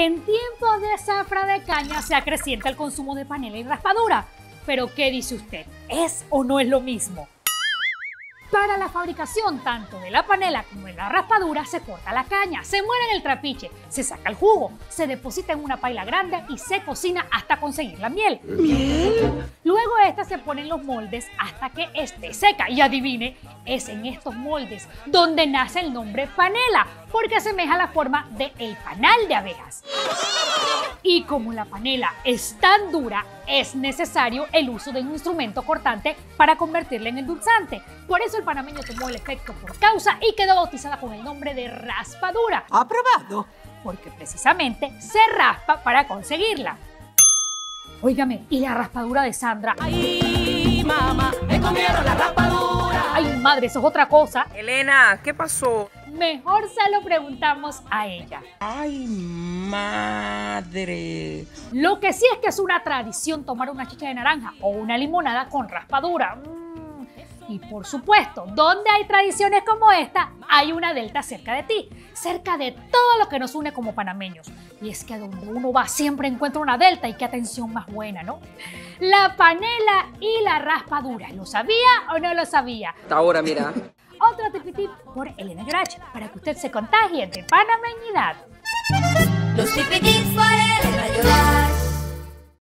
En tiempos de zafra de caña se acrecienta el consumo de panela y raspadura. Pero ¿qué dice usted? ¿Es o no es lo mismo? Para la fabricación tanto de la panela como de la raspadura se corta la caña, se muele en el trapiche, se saca el jugo, se deposita en una paila grande y se cocina hasta conseguir la miel. ¿Miel? Luego esta se pone en los moldes hasta que esté seca. Y adivine, es en estos moldes donde nace el nombre panela, porque asemeja la forma del panal de abejas. Y como la panela es tan dura, es necesario el uso de un instrumento cortante para convertirla en endulzante. Por eso el panameño tomó el efecto por causa y quedó bautizada con el nombre de raspadura. ¿Aprobado? Porque precisamente se raspa para conseguirla. Óigame, ¿y la raspadura de Sandra? ¡Ay, mamá! ¡Me comieron la raspadura! ¡Ay, madre, eso es otra cosa! Elena, ¿qué pasó? Mejor se lo preguntamos a ella. ¡Ay, madre! Lo que sí es que es una tradición tomar una chicha de naranja o una limonada con raspadura. Y por supuesto, donde hay tradiciones como esta, hay una delta cerca de ti, cerca de todo lo que nos une como panameños. Y es que donde uno va siempre encuentra una delta y qué atención más buena, ¿no? La panela y la raspadura. ¿Lo sabía o no lo sabía? Hasta ahora, mira. Otro tipitip por Elena Llorach, para que usted se contagie de panameñidad. Los tipitips por Elena Llorach.